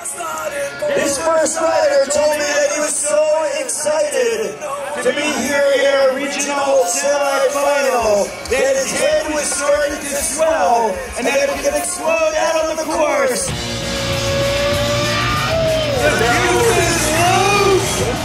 His first rider told me that he was so excited to be here in our regional semi-final that his head was starting to swell and that it could explode out on the course. The fuse is loose!